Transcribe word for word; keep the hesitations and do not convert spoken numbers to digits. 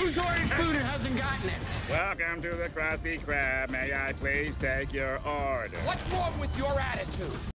Who's ordered food and hasn't gotten it? Welcome to the Krusty Krab. May I please take your order? What's wrong with your attitude?